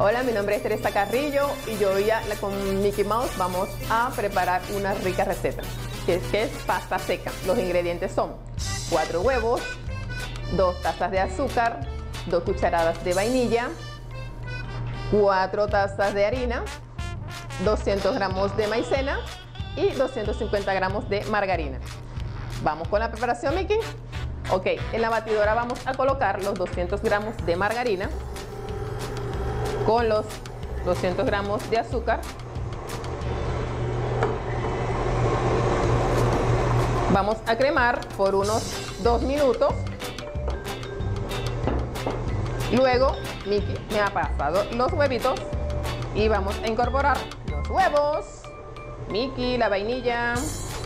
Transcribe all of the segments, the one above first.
Hola, mi nombre es Teresa Carrillo y yo hoy con Mickey Mouse vamos a preparar una rica receta, que es pasta seca. Los ingredientes son 4 huevos, 2 tazas de azúcar, 2 cucharadas de vainilla, 4 tazas de harina, 200 gramos de maicena y 250 gramos de margarina. ¿Vamos con la preparación, Mickey? Ok, en la batidora vamos a colocar los 200 gramos de margarina con los 200 gramos de azúcar. Vamos a cremar por unos 2 minutos. Luego, Mickey me ha pasado los huevitos y vamos a incorporar los huevos, Mickey, la vainilla,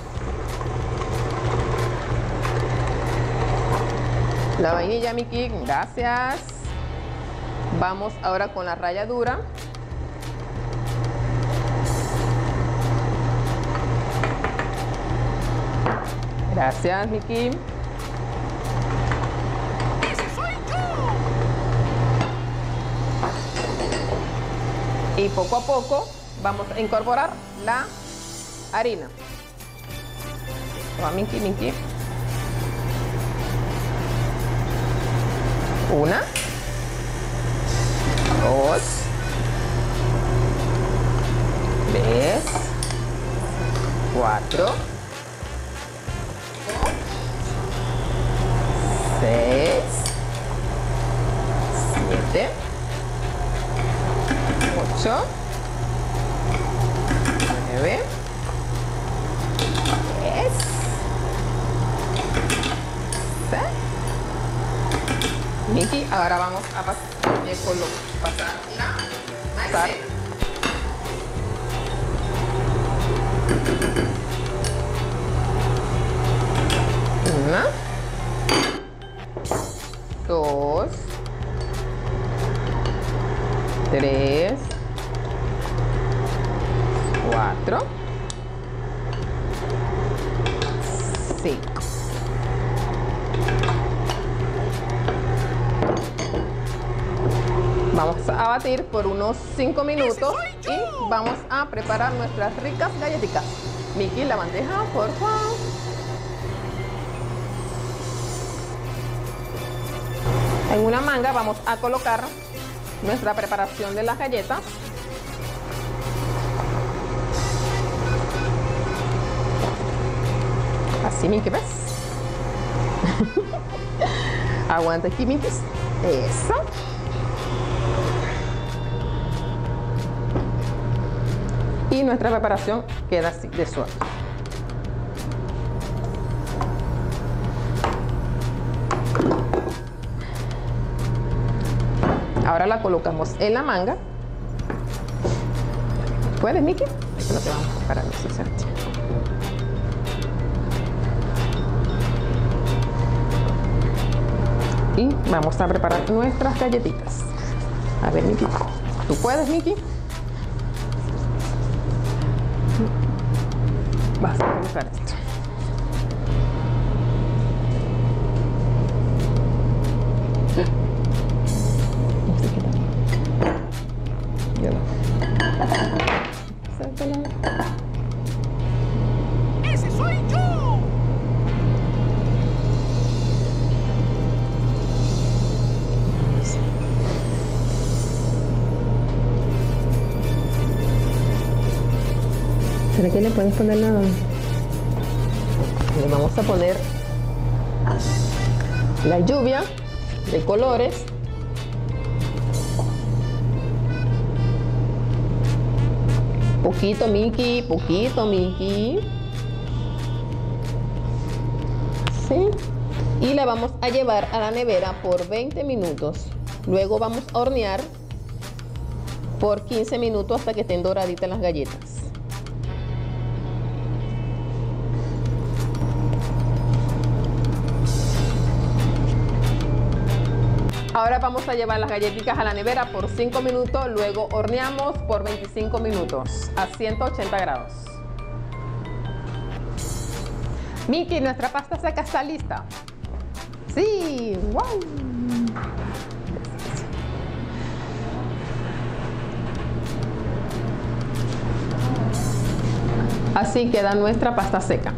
Mickey, gracias. Vamos ahora con la ralladura. Gracias, Mickey. ¡Ese soy yo! Y poco a poco vamos a incorporar la harina. Toma, Mickey, Mickey. 1, 2, 3, 4, 6, 7, 8, 9, 10, 6. Mickey, ahora vamos a pasar la maicena. 1, 2, 3, 4, 5. Vamos a batir por unos 5 minutos y vamos a preparar nuestras ricas galletitas. Mickey, la bandeja, por favor. En una manga vamos a colocar nuestra preparación de las galletas. Así, Mickey, ¿ves? Aguanta aquí, Mickey. Eso. Y nuestra preparación queda así de suave. Ahora la colocamos en la manga. ¿Puedes, Mickey? Esto no te vamos a parar, y vamos a preparar nuestras galletitas. A ver, Mickey. ¿Tú puedes, Mickey? Vas a colocar esto. ¡Ese soy yo! ¿Será que le puedes poner nada? Le vamos a poner la lluvia de colores. Poquito, Mickey, poquito, Mickey. ¿Sí? Y la vamos a llevar a la nevera por 20 minutos. Luego vamos a hornear por 15 minutos hasta que estén doraditas las galletas. Ahora vamos a llevar las galletitas a la nevera por 5 minutos, luego horneamos por 25 minutos a 180 grados. Mickey, nuestra pasta seca está lista. Sí, wow. Así queda nuestra pasta seca.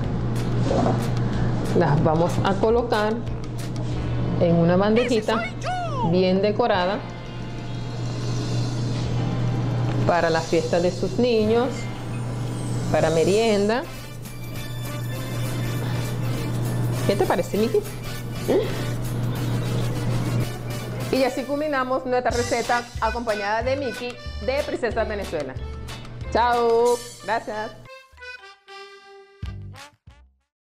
Las vamos a colocar en una bandejita bien decorada para la fiesta de sus niños, para merienda. ¿Qué te parece, Miki? Y así culminamos nuestra receta acompañada de Miki de Princesa Venezuela. Chao, gracias.